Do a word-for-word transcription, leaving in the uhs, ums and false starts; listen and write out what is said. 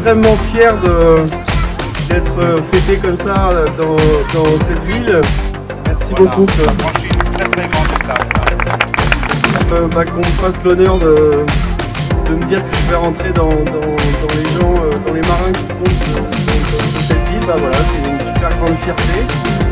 extrêmement fier d'être fêté comme ça dans, dans cette ville. Merci voilà, beaucoup. Ça a franchi une très très grande étape. Euh, bah, qu'on me fasse l'honneur de, de me dire que je vais rentrer dans, dans, dans les gens, euh, dans les marins qui comptent dans, dans, dans cette ville, bah voilà, c'est une super grande fierté.